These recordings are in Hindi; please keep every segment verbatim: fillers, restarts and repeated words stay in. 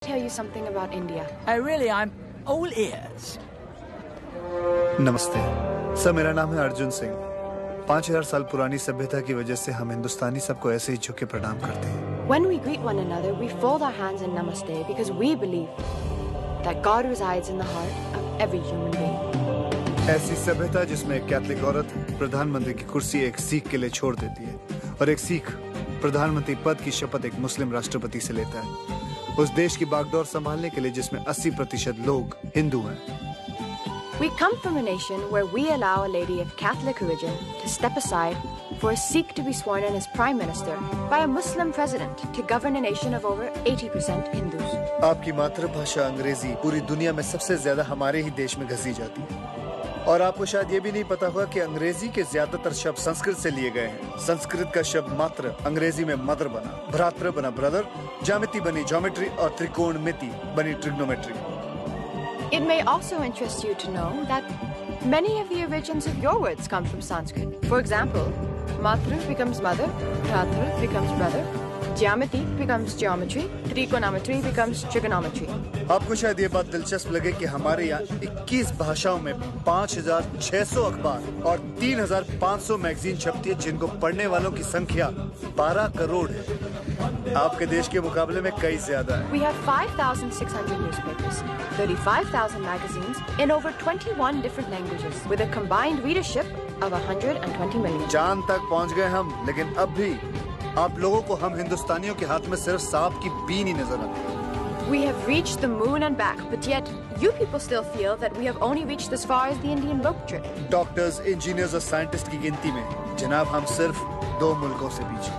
tell you something about India. Oh, really? I'm all ears. नमस्ते सर, मेरा नाम है अर्जुन सिंह। पाँच हजार साल पुरानी सभ्यता की वजह से हम हिंदुस्तानी सबको ऐसे ही झुक के प्रणाम करते हैं। When we greet one another, we fold our hands in namaste because we believe that God resides in the heart of every human being. ऐसी सभ्यता जिसमें एक कैथलिक औरत प्रधानमंत्री की कुर्सी एक सिख के लिए छोड़ देती है और एक सिख प्रधानमंत्री पद की शपथ एक मुस्लिम राष्ट्रपति से लेता है, उस देश की बागडोर संभालने के लिए जिसमें अस्सी प्रतिशत लोग हिंदू हैं। We come from a nation where we allow a lady of Catholic origin to step aside for a Sikh to be sworn in as Prime Minister by a Muslim President to govern a nation of over eighty percent Hindus. आपकी मातृभाषा अंग्रेजी पूरी दुनिया में सबसे ज्यादा हमारे ही देश में घसी जाती है और आपको शायद ये भी नहीं पता होगा कि अंग्रेजी के ज्यादातर शब्द संस्कृत से लिए गए हैं। संस्कृत का शब्द मात्र अंग्रेजी में मदर बना, भ्रातृ बना ब्रदर, ज्यामिति बनी ज्योमेट्री और त्रिकोणमिति बनी trigonometry. It may also interest you to know that many of the origins of your words come from Sanskrit. For example, Matru becomes mother, Bhratra becomes brother, Jyamati becomes geometry, Trigonometry becomes trigonometry. आपको शायद ये बात दिलचस्प लगे कि हमारे यहाँ इक्कीस भाषाओं में पाँच हजार छह सौ अखबार और तीन हजार पाँच सौ मैगजीन छपती है जिनको पढ़ने वालों की संख्या बारह करोड़ है। आपके देश के मुकाबले में कई ज्यादा है। We have five thousand six hundred newspapers, thirty-five thousand magazines in over twenty-one different languages with a combined readership of one hundred twenty million. चांद तक पहुँच गए हम, लेकिन अब भी आप लोगों को हम हिंदुस्तानियों के हाथ में सिर्फ सांप की बीन ही नजर आती है। We have reached the moon and back, but yet you people still feel that we have only reached as far as the Indian rope trip. Doctors, engineers और साइंटिस्ट की गिनती में जनाब हम सिर्फ दो मुल्कों से पीछे।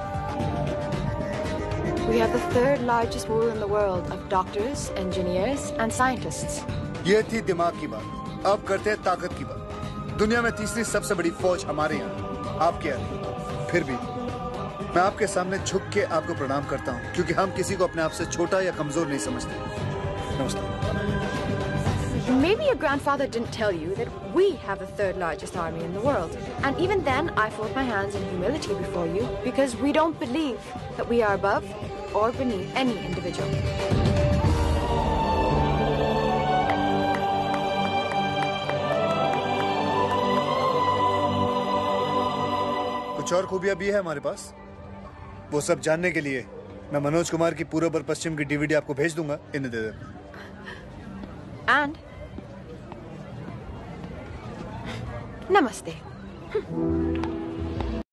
We have the third largest pool in the world of doctors, engineers and scientists. ये थी दिमाग की बात, अब करते हैं ताकत की बात। दुनिया में तीसरी सबसे बड़ी फौज हमारे यहाँ, आपके यहाँ। फिर भी मैं आपके सामने झुक के आपको प्रणाम करता हूँ क्योंकि हम किसी को अपने आप से छोटा या कमजोर नहीं समझते। नमस्ते। Maybe your grandfather didn't tell you that we have the third largest army in the world. And even then, I fold my hands in humility before you because we don't believe that we are above or beneath any individual. कुछ और खूबियां भी है हमारे पास। वो सब जानने के लिए मैं मनोज कुमार की पूर्व और पश्चिम की डीवीडी आपको भेज दूंगा। इन्हें दे दे। And namaste.